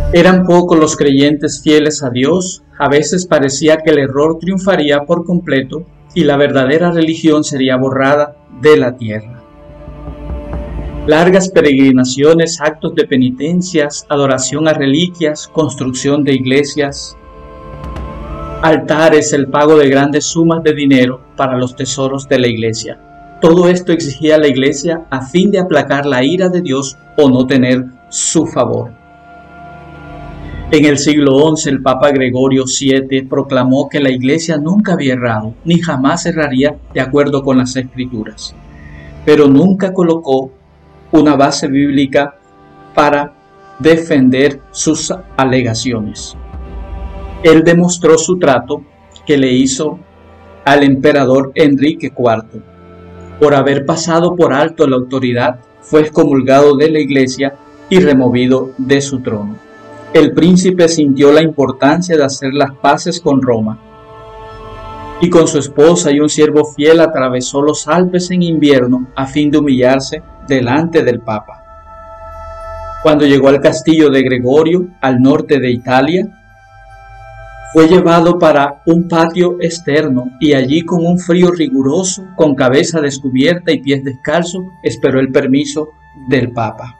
Eran pocos los creyentes fieles a Dios, a veces parecía que el error triunfaría por completo y la verdadera religión sería borrada de la tierra. Largas peregrinaciones, actos de penitencias, adoración a reliquias, construcción de iglesias, altares, el pago de grandes sumas de dinero para los tesoros de la iglesia. Todo esto exigía la iglesia a fin de aplacar la ira de Dios o no tener su favor. En el siglo XI, el Papa Gregorio VII proclamó que la iglesia nunca había errado, ni jamás erraría de acuerdo con las Escrituras, pero nunca colocó una base bíblica para defender sus alegaciones. Él demostró su trato que le hizo al emperador Enrique IV. Por haber pasado por alto la autoridad, fue excomulgado de la iglesia y removido de su trono. El príncipe sintió la importancia de hacer las paces con Roma, y con su esposa y un siervo fiel atravesó los Alpes en invierno a fin de humillarse delante del Papa. Cuando llegó al castillo de Gregorio, al norte de Italia, fue llevado para un patio externo y allí, con un frío riguroso, con cabeza descubierta y pies descalzos, esperó el permiso del Papa.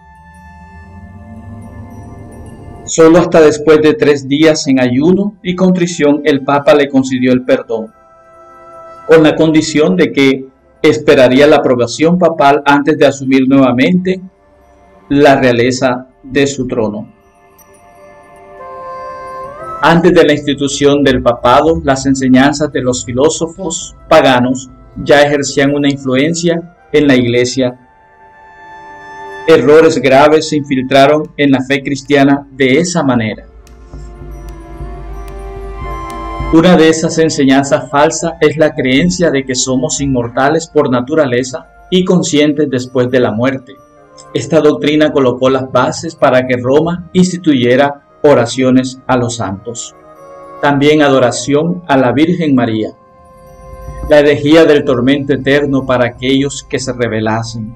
Solo hasta después de 3 días en ayuno y contrición el Papa le concedió el perdón, con la condición de que esperaría la aprobación papal antes de asumir nuevamente la realeza de su trono. Antes de la institución del papado, las enseñanzas de los filósofos paganos ya ejercían una influencia en la iglesia. Errores graves se infiltraron en la fe cristiana de esa manera. Una de esas enseñanzas falsas es la creencia de que somos inmortales por naturaleza y conscientes después de la muerte. Esta doctrina colocó las bases para que Roma instituyera oraciones a los santos, también adoración a la Virgen María, la herejía del tormento eterno para aquellos que se rebelasen.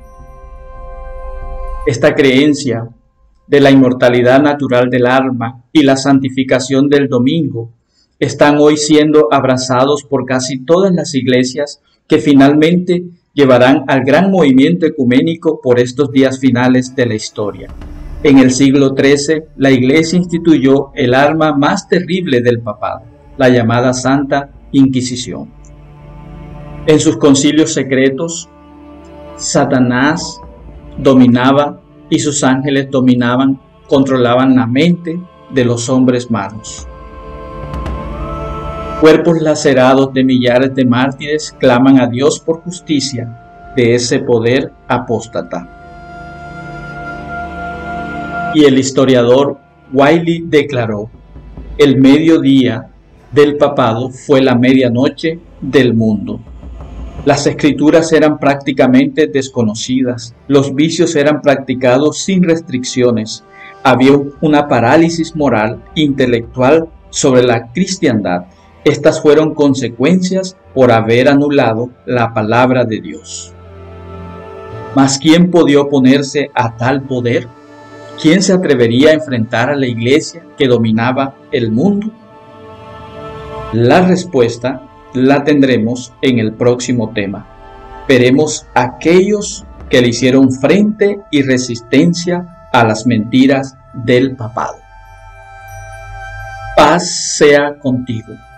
Esta creencia de la inmortalidad natural del alma y la santificación del domingo están hoy siendo abrazados por casi todas las iglesias, que finalmente llevarán al gran movimiento ecuménico por estos días finales de la historia. En el siglo XIII, la Iglesia instituyó el arma más terrible del papado, la llamada Santa Inquisición. En sus concilios secretos, Satanás dominaba y sus ángeles controlaban la mente de los hombres malos. Cuerpos lacerados de millares de mártires claman a Dios por justicia de ese poder apóstata. Y el historiador Wiley declaró: el mediodía del papado fue la medianoche del mundo. Las escrituras eran prácticamente desconocidas, los vicios eran practicados sin restricciones, había una parálisis moral, intelectual sobre la cristiandad. Estas fueron consecuencias por haber anulado la palabra de Dios. ¿Mas quién podía oponerse a tal poder? ¿Quién se atrevería a enfrentar a la iglesia que dominaba el mundo? La respuesta la tendremos en el próximo tema. Veremos a aquellos que le hicieron frente y resistencia a las mentiras del papado. Paz sea contigo.